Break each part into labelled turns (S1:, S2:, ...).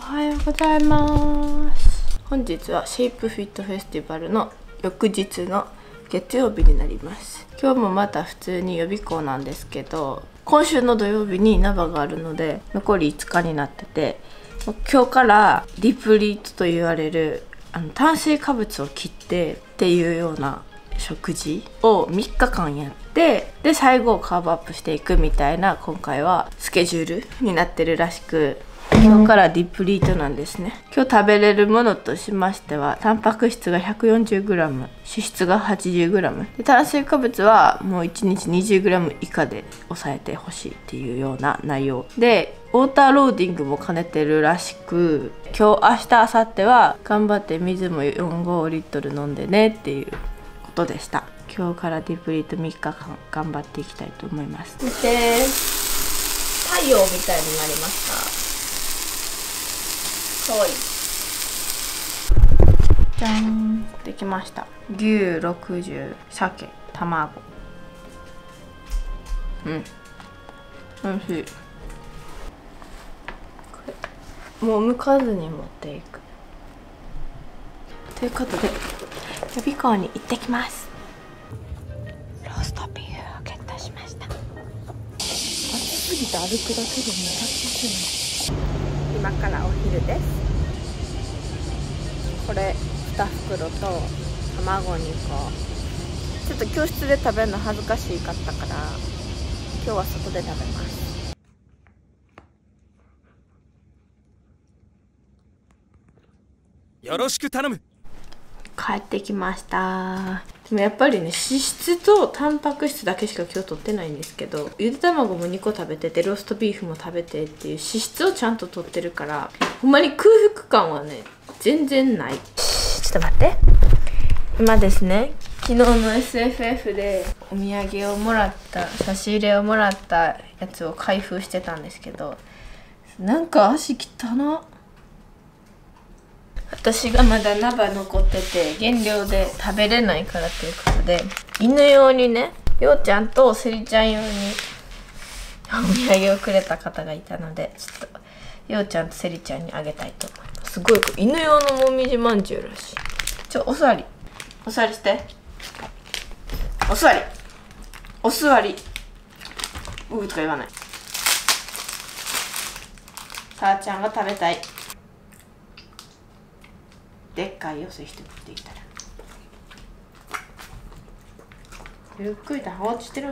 S1: はようございます。本日はシェイプフィットフェスティバルの翌日の月曜日になります。今日もまた普通に予備校なんですけど、今週の土曜日にナバがあるので残り5日になってて、今日からディプリートと言われる炭水化物を切ってっていうような食事を3日間やって、で最後カーブアップしていくみたいな今回はスケジュールになってるらしく、今日からディプリートなんですね。今日食べれるものとしましては、タンパク質が 140g、 脂質が 80g で、炭水化物はもう1日 20g 以下で抑えてほしいっていうような内容で、ウォーターローディングも兼ねてるらしく、今日明日明後日は頑張って水も4-5リットル飲んでねっていうことでした。今日からディプリート3日間頑張っていきたいと思います。見て、太陽みたいになりました。かわいい。じゃん、できました。牛60、鮭、卵。おいしい。これもう剥かずに持っていくということで、予備校に行ってきます。ローストビーフをゲットしました。暑すぎて歩くだけで280円。今からお昼です。これ2袋と卵2個。ちょっと教室で食べるの恥ずかしかったから、今日は外で食べます。
S2: よろしく頼む。
S1: 帰ってきました。でもやっぱりね、脂質とタンパク質だけしか今日取ってないんですけど、ゆで卵も2個食べてて、ローストビーフも食べてっていう脂質をちゃんと取ってるから、ほんまに空腹感はね全然ない。ちょっと待って、今ですね、昨日の SFF でお土産をもらった、差し入れをもらったやつを開封してたんですけど、なんか足汚な。私がまだナバ残ってて減量で食べれないからということで、犬用にね、ようちゃんとセリちゃん用にお土産をくれた方がいたので、ちょっとようちゃんとセリちゃんにあげたいと思います。すごい犬用のもみじまんじゅうらしい。お座り、お座りして、お座り、お座り、うーとか言わない。さあちゃんが食べたい。でっかいよ、そして持ってきたらゆっくりと放置してる。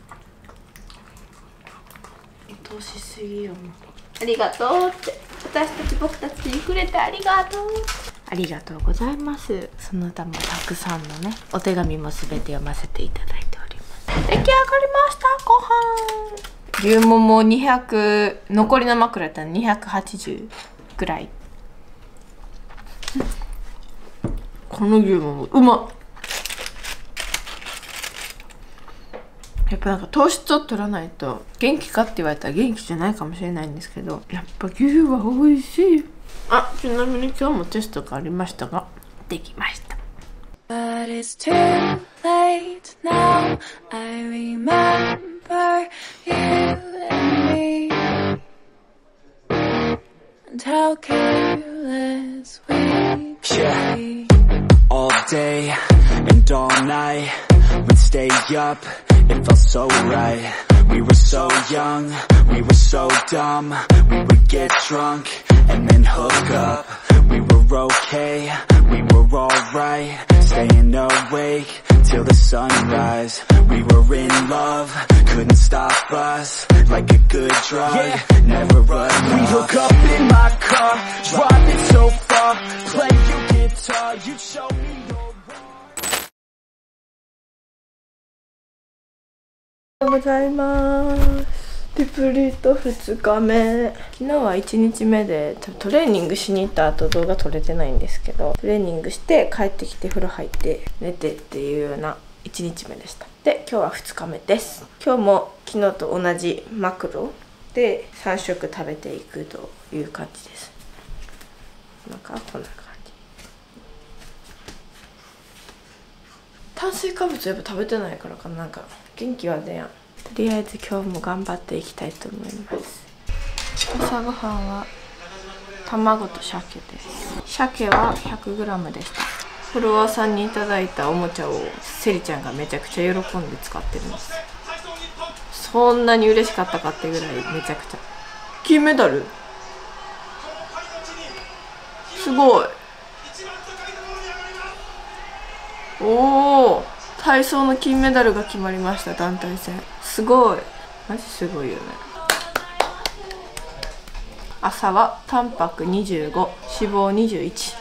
S1: 通しすぎよ。もうありがとうって、僕たちに触れてありがとう、ありがとうございます。その他もたくさんのね、お手紙もすべて読ませていただいております。出来上がりました。ご飯、牛もも200、残りの枕だったら280ぐらい。この牛もうまっ。やっぱなんか糖質を取らないと元気かって言われたら元気じゃないかもしれないんですけど、やっぱ牛は美味しい。あ、ちなみに今日もテストがありましたが、できました。But it's too late now. I remember you and me, and how careless we could be.
S3: All day and all night, we'd stay up, it felt so right. We were so young, we were so dumb. We would get drunk and then hook up. We were okay, we were alright, staying awake till the sunrise. We were in love, couldn't stop us, like a good drug, yeah. Never enough. We hook up in my car, driving so far, play your guitar, you show me your wrong.
S1: おはようございます。ディプリート2日目。昨日は1日目でトレーニングしに行った後動画撮れてないんですけど、トレーニングして帰ってきて風呂入って寝てっていうような1日目でした。で、今日は2日目です。今日も昨日と同じマクロで3食食べていくという感じです。なんかこんな感じ。炭水化物やっぱ食べてないからかな、なんか元気は出やん。とりあえず今日も頑張っていきたいと思います。朝ごはんは卵と鮭です。鮭は 100g でした。フォロワーさんにいただいたおもちゃをセリちゃんがめちゃくちゃ喜んで使ってるんです。そんなに嬉しかったかってぐらいめちゃくちゃ。金メダルすごい。おお、体操の金メダルが決まりました。団体戦すごい、マジすごいよね。朝はタンパク25、脂肪21。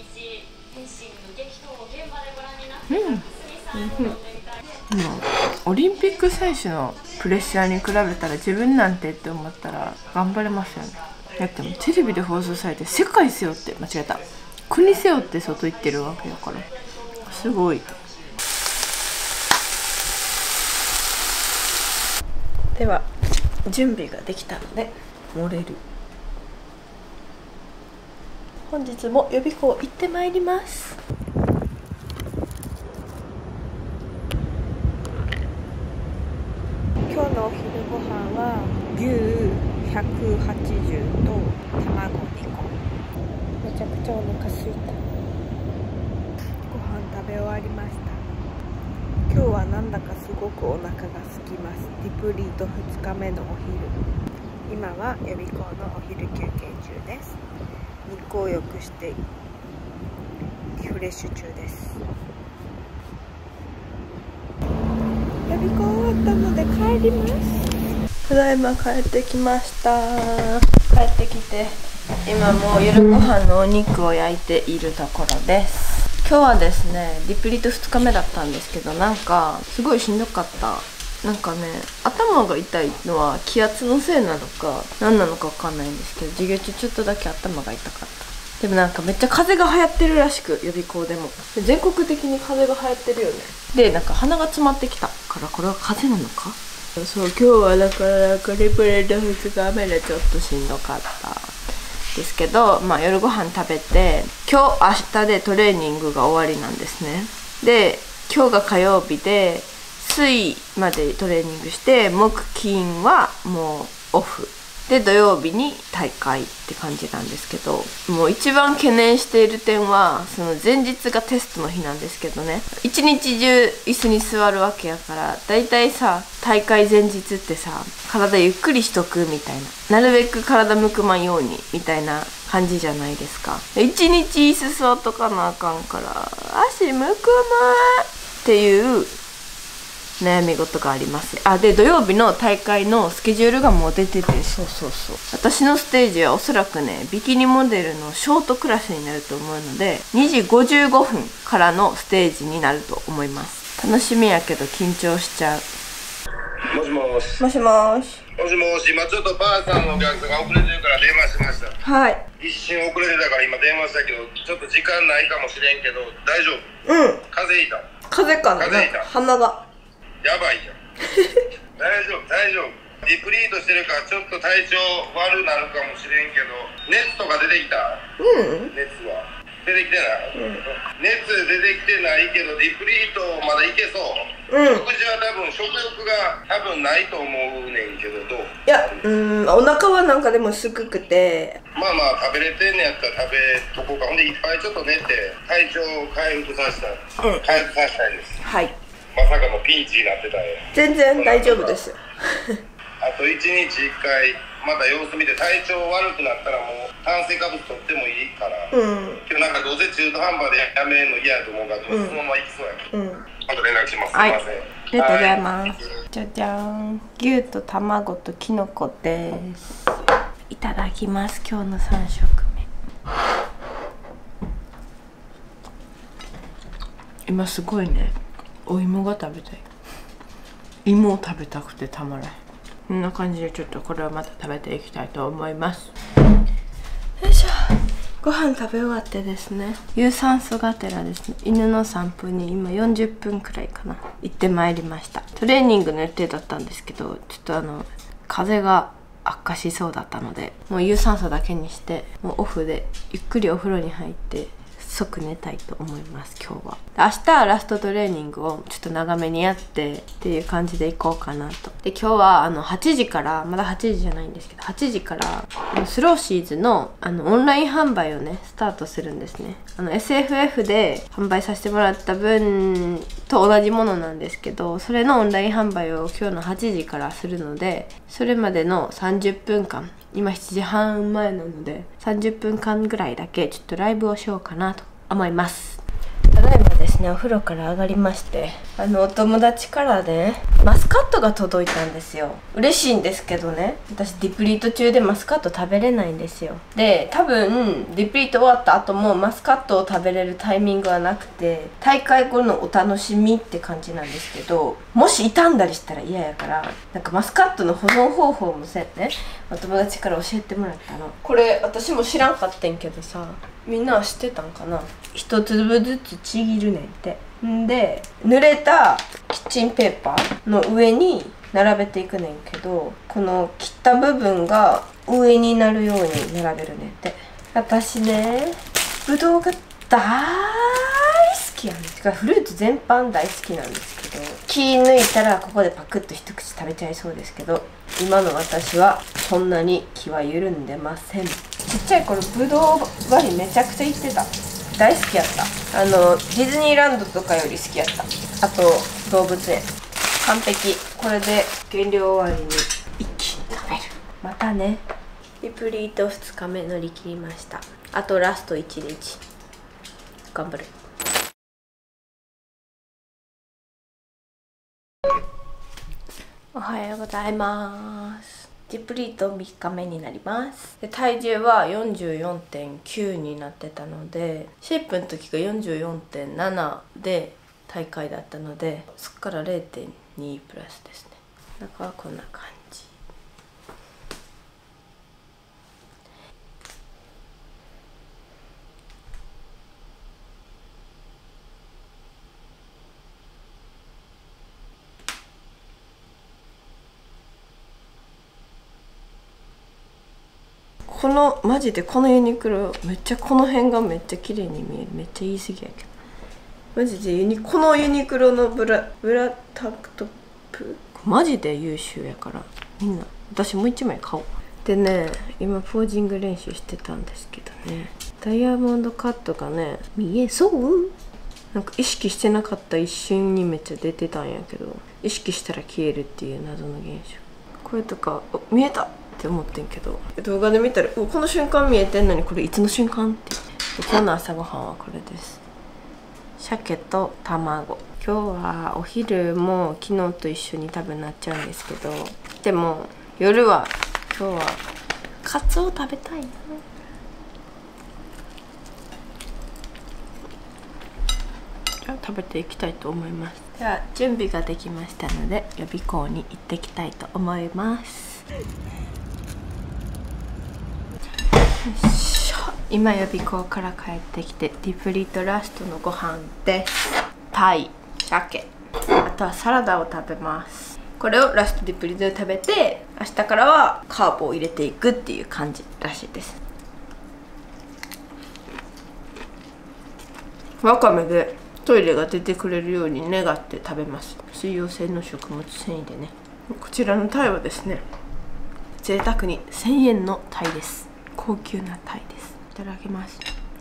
S1: オリンピック選手のプレッシャーに比べたら自分なんてって思ったら頑張れますよね。だってもうテレビで放送されて世界背負って間違えた国背負って外行ってるわけだからすごい。では準備ができたので盛れる。本日も予備校行ってまいります。今日のお昼ご飯は牛180と卵2個。めちゃくちゃお腹すいた。ご飯食べ終わりました。今日はなんだかすごくお腹が空きます。リプリート2日目のお昼。今は予備校のお昼休憩中です。日光浴してリフレッシュ中です。予備校終わったので帰ります。ただいま帰ってきました。帰ってきて今もう夜ご飯のお肉を焼いているところです。今日はですねリプリート2日目だったんですけど、なんかすごいしんどかった。なんかね、頭が痛いのは気圧のせいなのか何なのか分かんないんですけど、授業中ちょっとだけ頭が痛かった。でもなんかめっちゃ風邪が流行ってるらしく、予備校でも全国的に風邪が流行ってるよね。でなんか鼻が詰まってきたからこれは風邪なのか。そう、今日はだからリプリート2日目でちょっとしんどかったですけど、まあ夜ご飯食べて今日明日でトレーニングが終わりなんですね。で今日が火曜日で水までトレーニングして木金はもうオフで土曜日に大会って感じなんですけど、もう一番懸念している点はその前日がテストの日なんですけどね、一日中椅子に座るわけやからだいたいさ大会前日ってさ体ゆっくりしとくみたいな、なるべく体むくまんようにみたいな感じじゃないですか。一日椅子座っとかなあかんから足むくむっていう悩み事があります。で土曜日の大会のスケジュールがもう出てて、そう私のステージはおそらくねビキニモデルのショートクラスになると思うので2時55分からのステージになると思います。楽しみやけど緊張しちゃう。
S4: もしもし。
S1: もしもし。
S4: もしもし、今ちょっとばあさんのお客さんが遅れてるから電話しました。
S1: はい。
S4: 一瞬遅れてたから今電話したけど、ちょっと時間ないかもしれんけど、大丈夫？風邪ひいた？
S1: 風邪かな？
S4: 風邪ひいた？
S1: 鼻が。
S4: やばいじゃん。大丈夫。リプリートしてるからちょっと体調悪なるかもしれんけど、熱とか出てきた？熱は出てきてない？熱出てきてないけどリプリートまだいけそう？食事は多分食欲が多分ないと思うねんけど、どう？
S1: いや、お腹はなんかでもすくくて、
S4: まあまあ食べれてんねやったら食べとこうか。ほんでいっぱいちょっと寝て体調を回復させたいです。
S1: はい。
S4: まさかのピンチになってたんや。
S1: 全然大丈夫ですよ。
S4: あと1日1回また様子見て、体調悪くなったらもう炭水化物取ってもいいから、今日なんかどうせ中途半端でやめるの嫌やと思うから、そのまま行きそうやまた連絡します。すいません。
S1: ありがとうございます。じゃじゃん。牛と卵とキノコです。いただきます。今日の3食目。今すごいね。お芋が食べたい。芋を食べたくてたまらない。こんな感じでちょっとこれをまた食べていきたいと思います。よいしょ。ご飯食べ終わってですね、有酸素がてらですね、犬の散歩に今40分くらいかな行ってまいりました。トレーニングの予定だったんですけど、ちょっと風邪が悪化しそうだったので、もう有酸素だけにしてもうオフでゆっくりお風呂に入って即寝たいと思います。今日は明日はラストトレーニングをちょっと長めにやってっていう感じでいこうかなと。で今日は8時から、まだ8時じゃないんですけど8時からスローシーズのオンライン販売をねスタートするんですね。SFF で販売させてもらった分と同じものなんですけど、それのオンライン販売を今日の8時からするので、それまでの30分間、今7時半前なので30分間ぐらいだけちょっとライブをしようかなと思います。ただいまですね、お風呂から上がりまして、お友達からねマスカットが届いたんですよ。嬉しいんですけどね、私ディプリート中でマスカット食べれないんですよ。で、多分ディプリート終わった後もマスカットを食べれるタイミングはなくて、大会後のお楽しみって感じなんですけど、もし傷んだりしたら嫌やから、なんかマスカットの保存方法もねお友達から教えてもらったの。これ私も知らんかってんけどさ、みんなは知ってたんかな。一粒ずつちぎるねんって。んで、濡れたキッチンペーパーの上に並べていくねんけど、この切った部分が上になるように並べるねんって。私ね、ぶどうが大好きやねん。てかフルーツ全般大好きなんですけど、気抜いたらここでパクッと一口食べちゃいそうですけど、今の私はそんなに気は緩んでません。ちっちゃい頃ぶどう狩りめちゃくちゃ行ってた。大好きやった。ディズニーランドとかより好きやった。あと動物園完璧。これで減量終わりに一気に食べる。またね。リプリート2日目乗り切りました。あとラスト1日頑張る。おはようございます。ディプリート3日目になります。で、体重は 44.9 になってたので、シェイプの時が 44.7 で大会だったので、そこから 0.2 プラスですね。中はこんな感じ。このマジでこのユニクロめっちゃこの辺がめっちゃ綺麗に見える。めっちゃ言い過ぎやけど、マジでこのユニクロのブラタンクトップマジで優秀やから、みんな私もう一枚買おう。でね、今ポージング練習してたんですけどね、ダイヤモンドカットがね見えそう、なんか意識してなかった一瞬にめっちゃ出てたんやけど、意識したら消えるっていう謎の現象。これとか見えたって思ってんけど、動画で見たらこの瞬間見えてんのに、これいつの瞬間って。今日の朝ごはんはこれです。鮭と卵。今日はお昼も昨日と一緒に多分なっちゃうんですけど、でも夜は今日はカツオ食べたいな。じゃあ食べていきたいと思います。では準備ができましたので予備校に行ってきたいと思います。今予備校から帰ってきて、ディプリートラストのご飯です。タイ、鮭、あとはサラダを食べます。これをラストディプリートで食べて、明日からはカーボを入れていくっていう感じらしいです。わかめでトイレが出てくれるように願って食べます。水溶性の食物繊維でね。こちらのタイはですね、贅沢に1000円のタイです。高級なタイです。いただきます。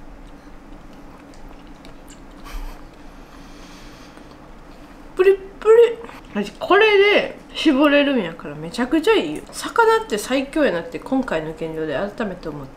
S1: プリップリ。これで絞れるんやからめちゃくちゃいいよ。魚って最強やなって今回の減量で改めて思った。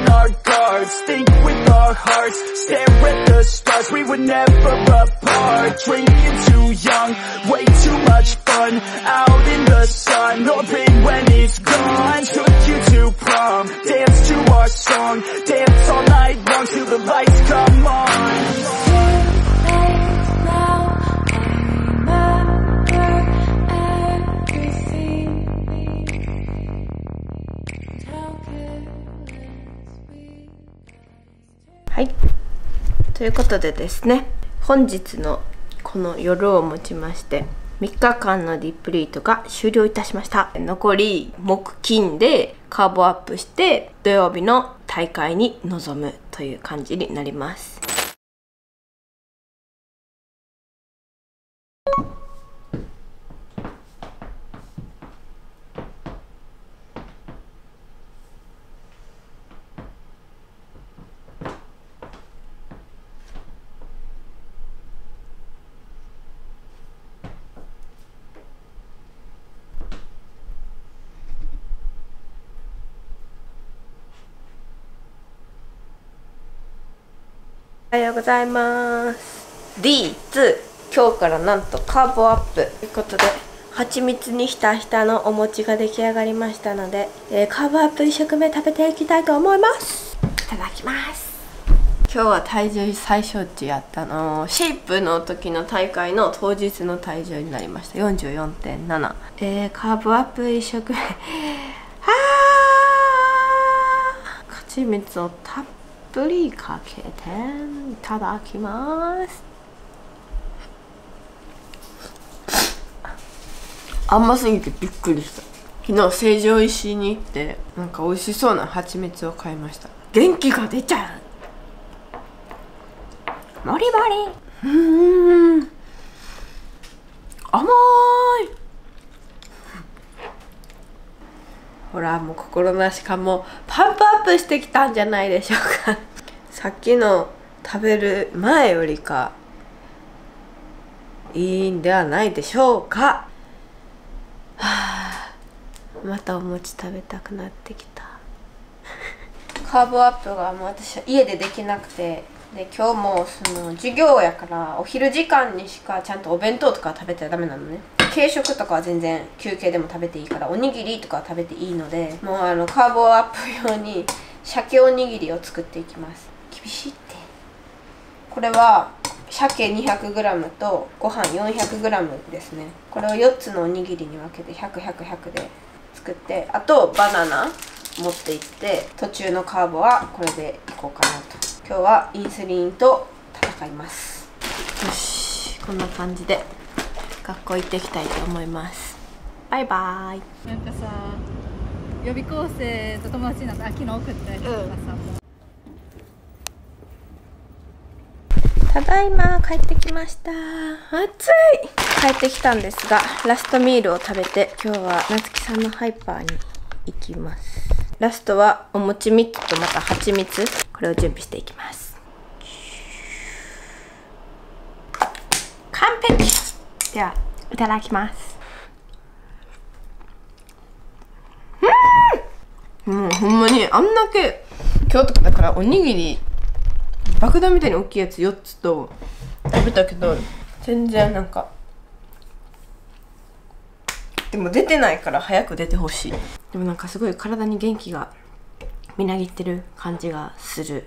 S1: はい、ということでですね、本日のこの夜をもちまして3日間のディプリートが終了いたしました。残り木金でカーボアップして土曜日の大会に臨むという感じになります。 おはようございます。 D2 今日からなんとカーボアップということで、蜂蜜にひたひたのお餅が出来上がりましたので、カーボアップ1食目食べていきたいと思います。いただきます。今日は体重最小値やったのシェイプの時の大会の当日の体重になりました。 44.7。カーボアップ1食目蜂蜜をたっぷりかけていただきます。甘すぎてびっくりした。昨日成城石井に行ってなんか美味しそうな蜂蜜を買いました。元気が出ちゃう。モリモリ。甘い。ほらもう心なしかもパンプアップしてきたんじゃないでしょうか。さっきの食べる前よりかいいんではないでしょうか。はあ、またお餅食べたくなってきた。カーボアップがもう私は家でできなくて、で今日もその授業やからお昼時間にしかちゃんとお弁当とか食べてはダメなのね。軽食とかは全然休憩でも食べていいから、おにぎりとかは食べていいので、もうカーボアップ用に鮭おにぎりを作っていきます。厳しいって。これは鮭 200g とご飯 400g ですね。これを4つのおにぎりに分けて100、100、100で作って、あとバナナ持っていって、途中のカーボはこれでいこうかなと。今日はインスリンと戦います。よし、こんな感じで学校行ってきたいと思います。バイバイ。
S5: なんかさ、予備校生と友達になったら昨日送ったやつとかさ、
S1: ただいま帰ってきました。暑い。帰ってきたんですが、ラストミールを食べて今日はなつきさんのハイパーに行きます。ラストはお餅3つとまた蜂蜜、これを準備していきます。完璧。ではいただきます。もうほんまにあんだけ今日とかだからおにぎり爆弾みたいに大きいやつ4つと食べたけど、全然なんかでも出てないから早く出てほしい。でもなんかすごい体に元気がみなぎってる感じがする。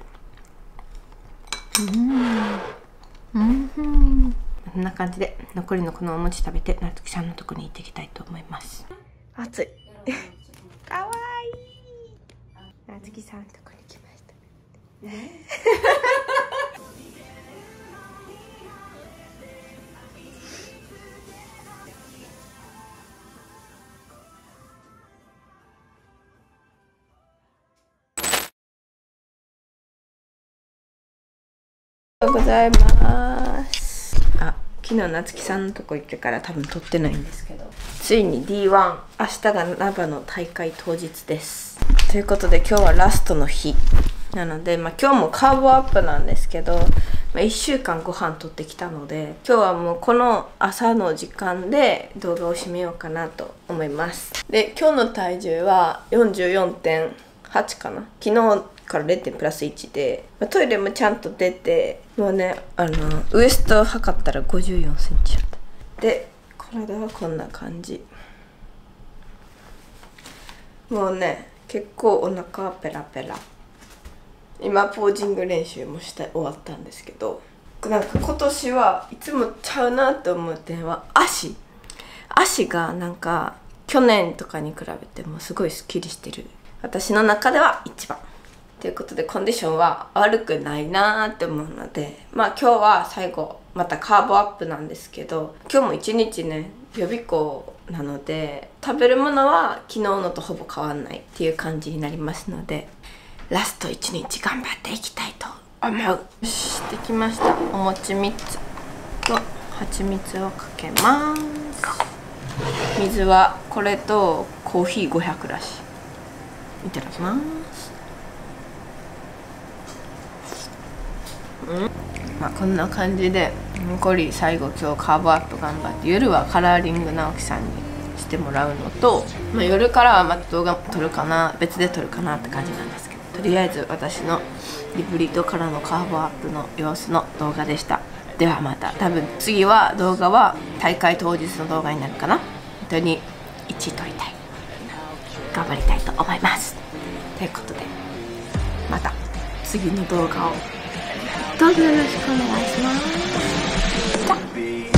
S1: こんな感じで残りのこのお餅食べてなつきさんのとこに行っていきたいと思います。暑い。かわいい。なつきさんのとこに来ました。おはようございます。昨日なつきさんのとこ行ってから多分撮ってないんですけど、ついに D1 明日がナバの大会当日です。ということで今日はラストの日なので、今日もカーボアップなんですけど、1週間ご飯取ってきたので、今日はもうこの朝の時間で動画を締めようかなと思います。で、今日の体重は 44.8 かな。昨日から 0. プラス1で、トイレもちゃんと出て、もうね、ウエスト測ったら54センチだった。で、体はこんな感じ。もうね、結構お腹はペラペラ。今ポージング練習もして終わったんですけど、なんか今年はいつもちゃうなと思う点は足がなんか去年とかに比べてもすごいスッキリしてる。私の中では一番ということで、コンディションは悪くないなーって思うので、今日は最後またカーボアップなんですけど、今日も一日ね予備校なので、食べるものは昨日のとほぼ変わんないっていう感じになりますので、ラスト1日頑張っていきたいと思う。よし、できました。お餅3つと蜂蜜をかけます。水はこれとコーヒー500らしい。いただきます。こんな感じで残り最後今日カーボアップ頑張って、夜はカラーリング直樹さんにしてもらうのと、夜からはまた動画撮るかな、別で撮るかなって感じなんですけど、 とりあえず私のリブリートからのカーボアップの様子の動画でした。ではまた、多分次は動画は大会当日の動画になるかな。本当に1位取りたい、頑張りたいと思います。ということでまた次の動画をどうぞよろしくお願いします。じゃあ。